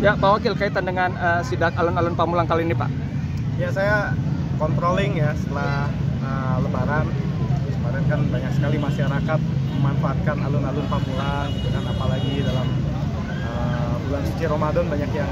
Ya, Pak Wakil, kaitan dengan sidak alun-alun Pamulang kali ini, Pak. Ya, saya controlling ya setelah Lebaran. Kemarin kan banyak sekali masyarakat memanfaatkan alun-alun Pamulang, gitu kan, apalagi dalam bulan suci Ramadan banyak yang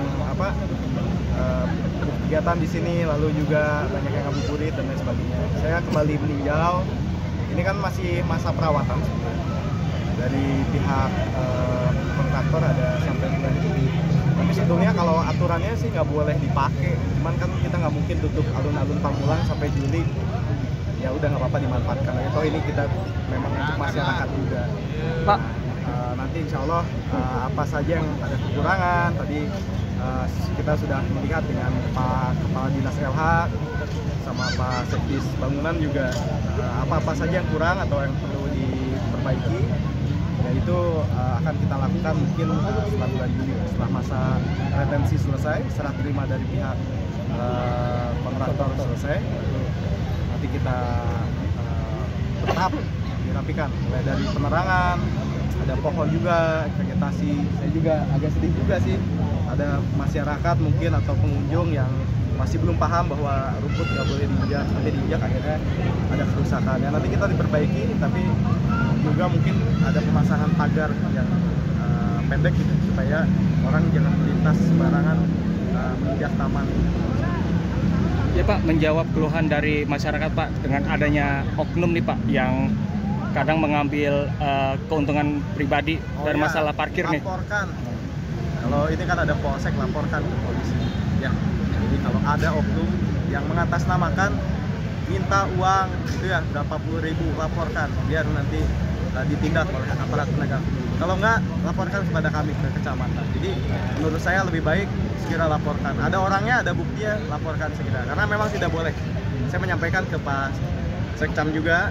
kegiatan di sini, lalu juga banyak yang ngabuburit dan lain sebagainya. Saya kembali meninjau. Ini kan masih masa perawatan sebenarnya. Dari pihak kontraktor ada sampai bulan Juli. Tapi sebetulnya kalau aturannya sih nggak boleh dipakai. Cuman kan kita nggak mungkin tutup alun-alun Pamulang sampai Juli. Ya udah, nggak apa-apa dimanfaatkan. Toh ini kita memang untuk masyarakat juga. Pak, nanti insya Allah apa saja yang ada kekurangan tadi kita sudah melihat dengan Pak Kepala Dinas LH sama Pak Sekdis Bangunan juga apa-apa saja yang kurang atau yang perlu diperbaiki, ya itu akan kita lakukan mungkin setelah bulan Juli, setelah masa retensi selesai, serah terima dari pihak kontraktor selesai, nanti kita bertahap dirapikan, mulai dari penerangan, ada pohon juga, vegetasi. Saya juga agak sedih juga sih, ada masyarakat mungkin atau pengunjung yang masih belum paham bahwa rumput nggak boleh diinjak, nanti diinjak akhirnya ada kerusakan. Ya nanti kita diperbaiki, tapi juga mungkin ada pemasangan pagar yang pendek gitu, supaya orang jangan melintas sembarangan menginjak taman. ya Pak, menjawab keluhan dari masyarakat, Pak, dengan adanya oknum nih, Pak, yang kadang mengambil keuntungan pribadi dari masalah parkir nih. Laporkan. Kalau ini kan ada polsek, laporkan ke polisi. Ya. Jadi kalau ada oknum yang mengatasnamakan minta uang itu ya berapa puluh ribu, laporkan biar nanti ditindak oleh aparat penegak hukum. Kalau enggak, laporkan kepada kami ke kecamatan. Jadi menurut saya lebih baik segera laporkan. Ada orangnya, ada buktinya, laporkan segera. Karena memang tidak boleh. Saya menyampaikan ke Pak Sekcam juga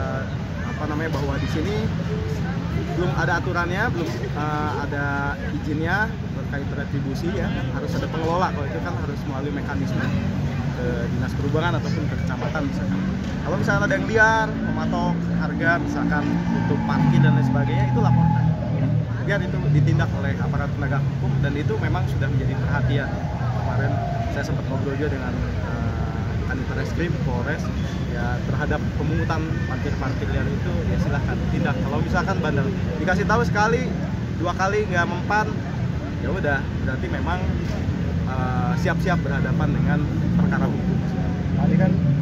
bahwa di sini belum ada aturannya, belum ada izinnya terkait retribusi ya. Harus ada pengelola. Kalau itu kan harus melalui mekanisme ke dinas perhubungan ataupun ke kecamatan misalkan. Kalau misalnya ada yang liar, mematok harga misalkan untuk parkir dan lain sebagainya, itu laporkan. Biar itu ditindak oleh aparat penegak hukum, dan itu memang sudah menjadi perhatian. Kemarin saya sempat ngobrol juga dengan Kanit Reskrim, Polres, ya terhadap pemungutan parkir liar itu ya silahkan tindak. Kalau misalkan bandel dikasih tahu sekali, 2 kali nggak mempan, ya udah berarti memang siap-siap berhadapan dengan perkara hukum. Ini kan